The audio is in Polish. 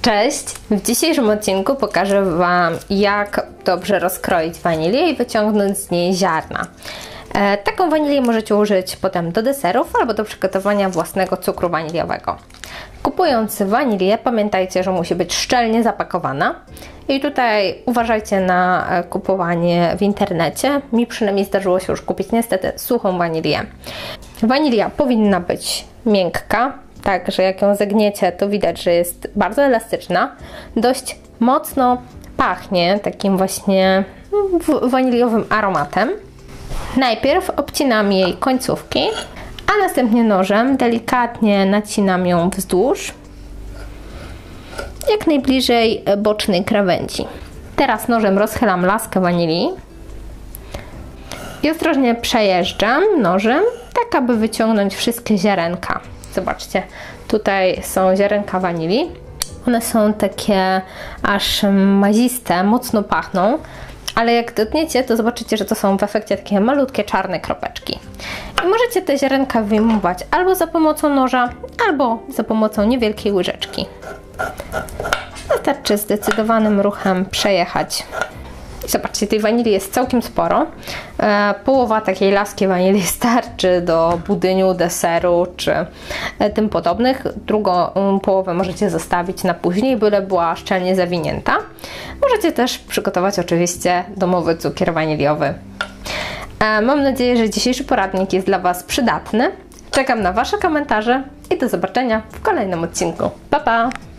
Cześć! W dzisiejszym odcinku pokażę Wam, jak dobrze rozkroić wanilię i wyciągnąć z niej ziarna. Taką wanilię możecie użyć potem do deserów albo do przygotowania własnego cukru waniliowego. Kupując wanilię, pamiętajcie, że musi być szczelnie zapakowana. I tutaj uważajcie na kupowanie w internecie. Mi przynajmniej zdarzyło się już kupić niestety suchą wanilię. Wanilia powinna być miękka, tak, że jak ją zagniecie, to widać, że jest bardzo elastyczna. Dość mocno pachnie takim właśnie waniliowym aromatem. Najpierw obcinam jej końcówki, a następnie nożem delikatnie nacinam ją wzdłuż, jak najbliżej bocznej krawędzi. Teraz nożem rozchylam laskę wanilii i ostrożnie przejeżdżam nożem, tak aby wyciągnąć wszystkie ziarenka. Zobaczcie, tutaj są ziarenka wanilii. One są takie aż maziste, mocno pachną, ale jak dotkniecie, to zobaczycie, że to są w efekcie takie malutkie czarne kropeczki. I możecie te ziarenka wyjmować albo za pomocą noża, albo za pomocą niewielkiej łyżeczki. Wystarczy zdecydowanym ruchem przejechać. Zobaczcie, tej wanilii jest całkiem sporo. Połowa takiej laski wanilii starczy do budyniu, deseru czy tym podobnych. Drugą połowę możecie zostawić na później, byle była szczelnie zawinięta. Możecie też przygotować oczywiście domowy cukier waniliowy. Mam nadzieję, że dzisiejszy poradnik jest dla Was przydatny. Czekam na Wasze komentarze i do zobaczenia w kolejnym odcinku. Pa, pa!